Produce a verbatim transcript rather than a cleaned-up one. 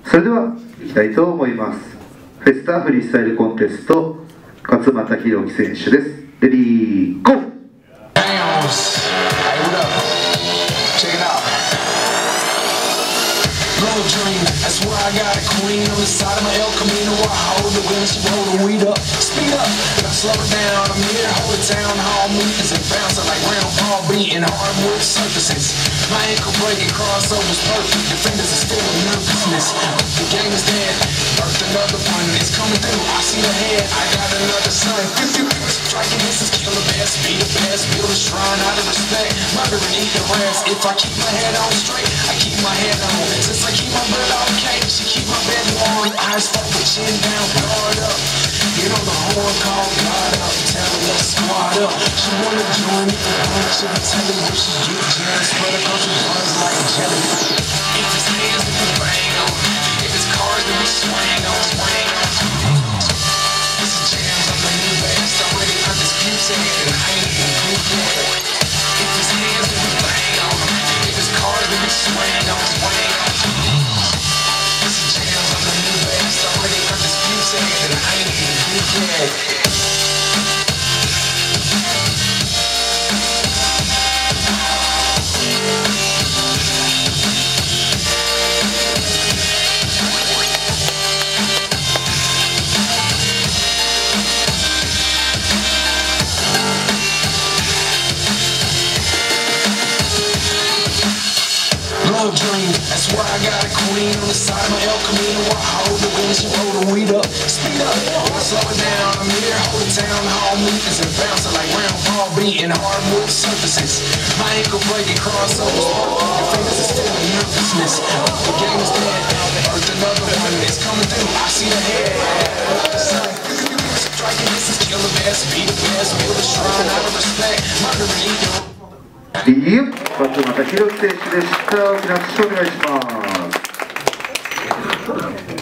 それではいきたいと思います。フェスタフリースタイルコンテスト勝俣弘樹選手です。レディーゴー。 Dream. That's why I got a queen on the side of my El Camino. I hold the wheel, she roll the weed up. Speed up, I slow it down. I'm here, hold it down. All movements and bouncing like round ball beating hardwood surfaces. My ankle breaking crossovers perfect. Defenders are still in nervousness. The game is dead. Birth another one. It's coming through. I see the head. I got another son. Striking this is killer best. Be the best. Build a shrine out of respect. Murdering, eat the rest. If I keep my head on straight, I keep my head on. Since I keep my blood on cake, she keep my bed warm. Eyes fucking chin down, guard up. You know the horn call, guard up. Tell her let's squad up. She wanna join me for lunch. She be telling you she get jammed. Spread across the buzz like a jelly. If it's hands, then we bang on. If it's cars, then we swing on, swing on. This is jams on the new bass. Already undisputed, saying that I ain't even good yet. If it's hands, then we bang on. If it's cars, then we swing on, swing on. This is jams on the new bass. Already undisputed, saying that I ain't even good yet. Dream. That's why I got a queen on the side of my El Camino. I hold the wheel, she roll the weed up. Speed up, I slow it down. I'm here, hold it down. All movements and bouncing like round ball beating hardwood surfaces. My ankle breaking crossovers. Your fingers are still in nervousness. The game is dead. Birth another one. It's coming through. I see the head. Striking this is killer best. Be the best. Build a shrine out of respect. Murdering ego. いいよ、勝俣弘樹選手でした。大きな拍手をお願いします。